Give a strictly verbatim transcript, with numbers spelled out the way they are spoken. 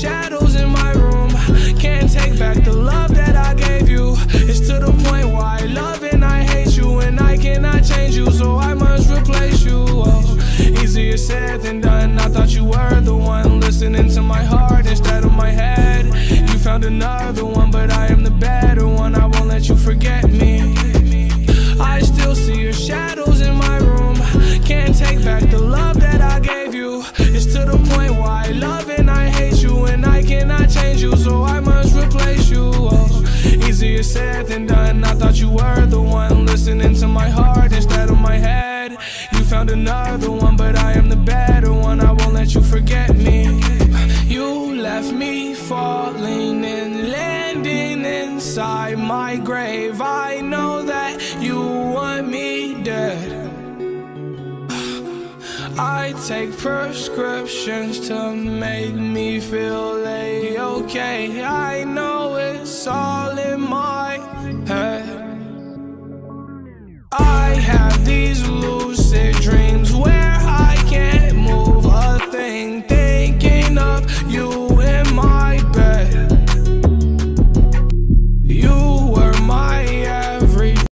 shadows in my room. Can't take back the love that I gave you. It's to the point where I love and I hate you, and I cannot change you, so I must replace you. Oh, easier said than done. I thought you were the one listening to my heart instead of my head. You found another one, but I am the better one. I won't let you forget me. I still see your shadows in my room. Can't take back the love that I gave you. It's to the point where I love and I hate you, and I cannot change you, so I must replace you. Oh, easier said than done. I thought you were the one listening to my heart instead of my head. You found another one, but I am the better one. I won't let you forget me. You left me falling and landing inside my grave. I know that you want me dead. I take prescriptions to make me feel A-okay. I know it's all in my